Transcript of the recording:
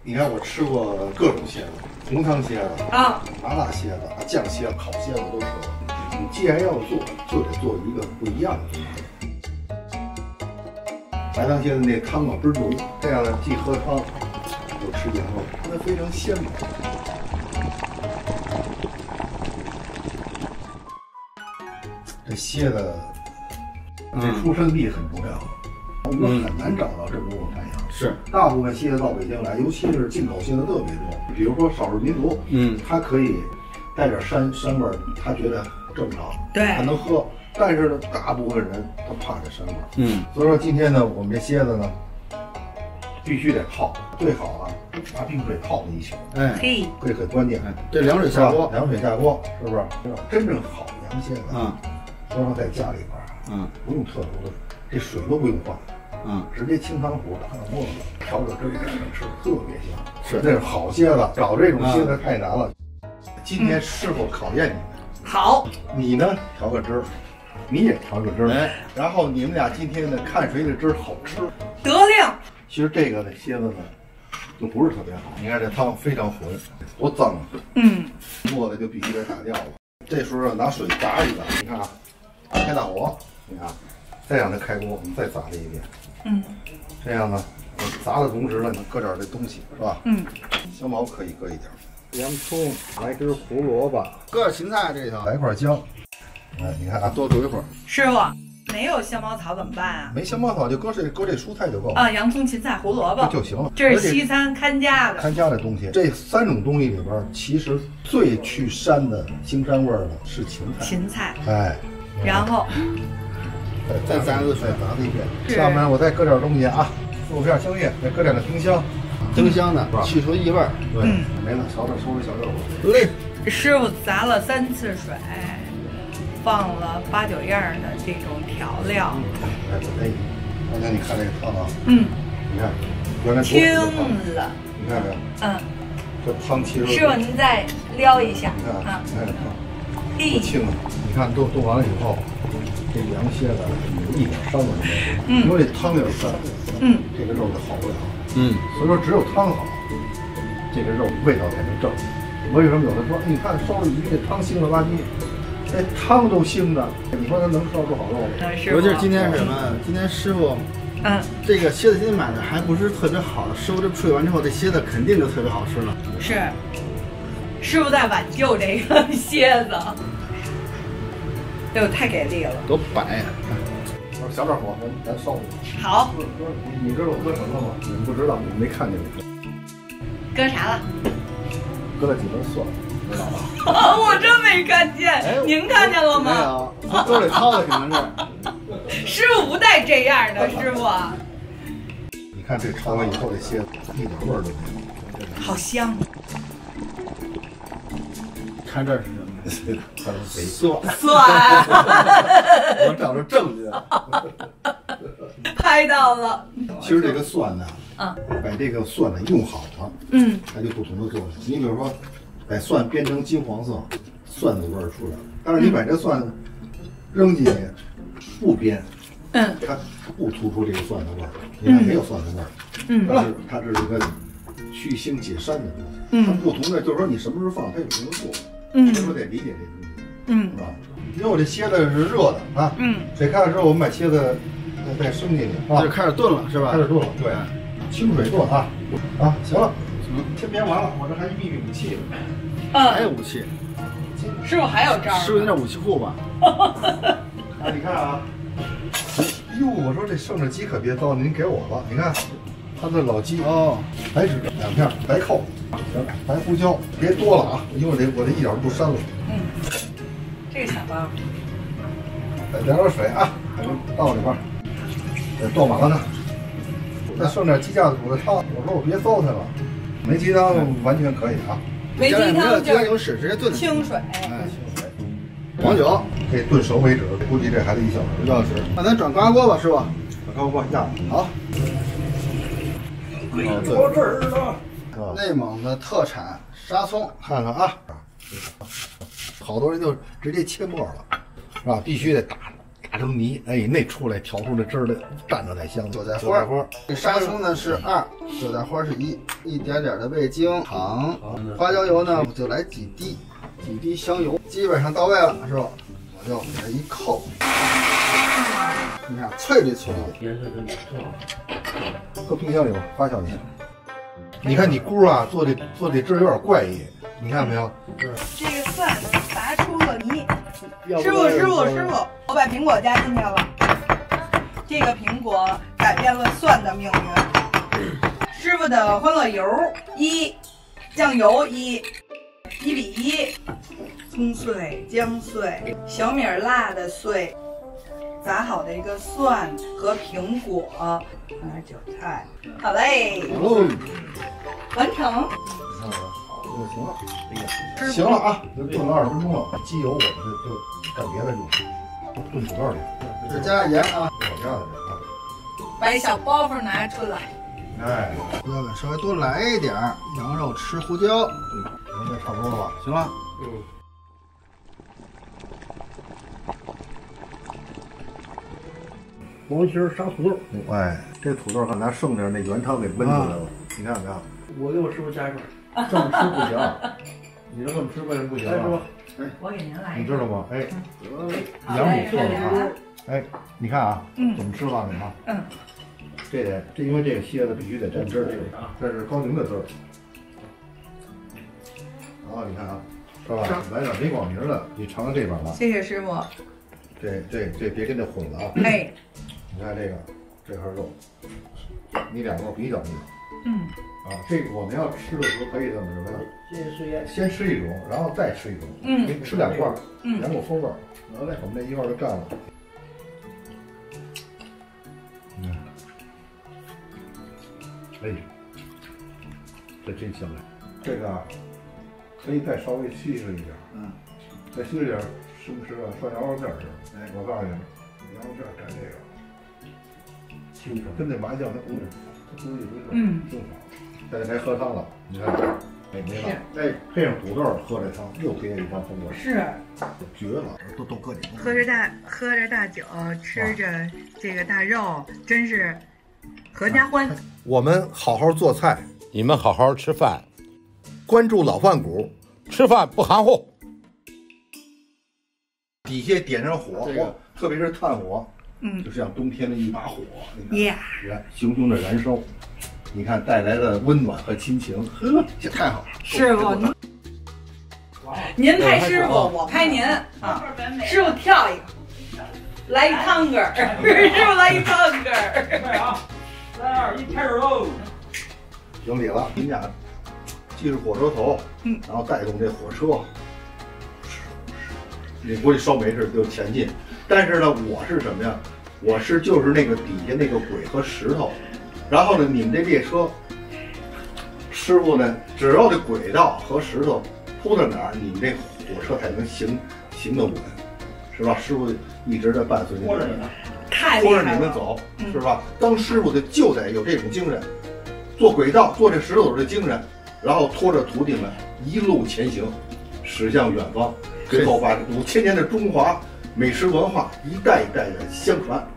你看我吃过各种蝎子，红汤蝎子啊，麻辣蝎子、酱蝎子、烤蝎子都吃过。你既然要做，就得做一个不一样的东西。白汤蝎子那汤啊倍儿浓，这样呢既喝汤又吃羊肉，它非常鲜美。这蝎子这出生地很重要。我们很难找到这么多太阳， 是大部分蝎子到北京来，尤其是进口蝎子特别多。比如说少数民族，他可以带点膻味儿，他觉得正常， 对， 他能喝。但是呢，大部分人他怕这膻味儿，所以说今天呢，我们这蝎子呢，必须得泡，最好啊，拿冰水泡在一起。 嘿， 这很关键。 这凉水下锅， 凉水下锅，是不是？真正好的羊蝎子，所以说在家里边不用特殊的，这水都不用换。直接清汤壶打到锅子，调个汁蘸着吃，特别香。是，这是好蝎子，找这种蝎子太难了。今天师傅考验你们。 好， 你呢调个汁儿，你也调个汁儿，然后你们俩今天呢看谁的汁儿好吃。 得令。 其实这个呢蝎子呢就不是特别好，你看这汤非常浑，多脏啊。沫子就必须得打掉了。这时候拿水炸一个，你看啊，开大火，你看。再让它开锅，我们再炸它一遍。这样呢，炸的同时呢，你搁点这东西是吧？香茅可以搁一点，洋葱，来根胡萝卜， 搁点芹菜这里头， 来块姜。你看啊，多煮一会儿。 师傅，没有香茅草怎么办啊？ 没香茅草就搁这蔬菜就够了啊，洋葱、芹菜、胡萝卜就行了。 这是西餐看家的。 看家的东西，这3种东西里边，其实最去膻的腥膻味的是芹菜。 芹菜。 然后。 再炸个水，炸一遍。下面我再搁点东西啊，4、5片香叶，再搁点丁香， 丁香的去除异味。 对，没了，收拾小热乎。 嘞， 师傅砸了3次水，放了8、9样的这种调料。 刚才你看这个汤啊，你看，原来听了， 你看没有？这汤其实师傅您再撩一下， 你看啊，你看这汤多清啊！你看炖完了以后。这羊蝎子有一点膻味没有？因为这汤有点膻，这个肉就好不了。所以说只有汤好，这个肉味道才能正。为什么有的说，你看烧了鱼这汤腥了吧唧，这汤都腥的，你说它能烧出好肉来？ 尤其是今天是什么？今天师傅，这个蝎子今天买的还不是特别好，师傅这处理完之后，这蝎子肯定就特别好吃了。 是，师傅在挽救这个蝎子。哎呦，太给力了！ 多白呀！ 小点火，咱烧。 好。 你知道我搁什么吗？你们不知道，你们没看见我。 搁啥了？ 搁了几根蒜，知道吧？ 我真没看见，您看见了吗？ 没有，他兜里掏的可能是。师傅不带这样的，师傅。 你看这焯完以后，这蝎子一点味儿都没有， 好香。 看这是。 蒜， 我找着证据了， 拍到了。 其实这个蒜呢，把这个蒜呢用好了，它就不同的作用。你比如说，把蒜煸成金黄色，蒜的味儿出来了。但是你把这蒜扔进去不煸，它不突出这个蒜的味儿。你看没有蒜的味儿，它这是一个去腥解膻的东西。它不同的就是说你什么时候放，它有什么作用。所以说得理解这东西，是吧？因为我这蝎子是热的啊，水开了之后，我们把蝎子再升进去啊， 就开始炖了，是吧？ 开始炖了，对，清水炖啊，行了，先别完了，我这还秘密武器， 还有武器， 师傅还有招？ 师傅那武器库吧？ 你看啊，哟，我说这剩的鸡可别糟，您给我吧，你看，它这老鸡白芷2片，白蔻。行，白胡椒别多了啊，因为我这一点都不膻了。 这个小包。 再加点水啊，倒里边，倒满了它。再剩点鸡架子煮的汤，我说我别糟蹋了，没鸡汤完全可以啊。 没鸡汤鸡汤有屎，直接炖清水。 清水。 黄酒可以炖熟为止，估计这还得1小时。 那咱转高压锅吧，师傅。 转高压锅压。好。 我这儿呢。内蒙的特产沙葱， 看看啊，好多人就直接切末了，是吧？必须得打成泥，哎，那出来调出的汁儿来，蘸着才香。 韭菜花，这沙葱呢是2，韭菜花是1，一点点的味精、糖，花椒油呢我就来几滴香油，基本上到位了，是吧？我就给它一扣，你看脆里脆里， 颜色真不错。 搁冰箱里边发酵一下。你看你姑啊做的汁儿有点怪异，你看没有？ 这个蒜拔出了泥。师傅，我把苹果加进去了。这个苹果改变了蒜的命运。师傅的欢乐油1，酱油1，1比1，葱碎、姜碎、小米辣的碎，砸好的一个蒜和苹果，放点韭菜。好嘞，完成。 行了，行了啊，就炖了20分钟了。机油我们就干别的用，炖土豆里。 再加点盐啊， 我加的这啊。 把一小包袱拿出来。 哎， 胡椒粉稍微多来一点，羊肉吃胡椒。 应该差不多了吧？ 行了。 黄心沙土豆。 哎，这土豆看咱剩点那原汤给焖出来了，你看没有？ 我给我师傅加一份。 这么吃不行，你这么吃为什么不行啊？ 我给您来一个， 你知道吗？哎，羊骨做的啊，哎，你看啊，怎么吃法你看，这因为这个蝎子必须得沾汁儿，这是高宁的汁儿。然后你看啊，是吧？来点没广名的，你尝尝这边吧。 谢谢师傅。 这别跟这混了啊！ 哎， 你看这块肉，你2个比较一个。啊，这个我们要吃的时候可以这么着，先吃一种，然后再吃一种，你吃2块，2股风味。好嘞，我们这一块就干了。哎，这真香哎！这个啊，可以再稍微稀释一点，再稀释点，吃不吃啊？涮羊肉片吃。哎，我告诉你，羊肉片蘸这个，清爽，跟那麻酱它不一回事，清爽。再来喝汤了，你看，哎没了，哎配上土豆喝这汤又别一番风味， 是绝了，都搁点。 喝着大酒，吃着这个大肉，真是合家欢。 我们好好做菜， 你们好好吃饭， 关注老饭骨， 吃饭不含糊。 底下点上火，特别是炭火，就像冬天的一把火，你看，熊熊的燃烧。你看带来的温暖和亲情，呵，这太好了！ 师傅，您拍师傅，我拍您啊！师傅跳一个，来一汤根儿，师傅来一汤根儿。 快啊！3、2、1，开始喽！ 行礼了，您俩既是火车头，然后带动这火车，你估计烧煤似的就前进。但是呢，我是什么呀？我是就是那个底下那个轨和石头。然后呢，你们这列车，师傅呢，只要这轨道和石头铺在哪儿，你们这火车才能行得稳，是吧？师傅一直在伴随你们，拖着你们走，是吧？当师傅的就得有这种精神，做轨道、做这石头的精神，然后拖着徒弟们一路前行，驶向远方，最后把5000年的中华美食文化一代一代的相传。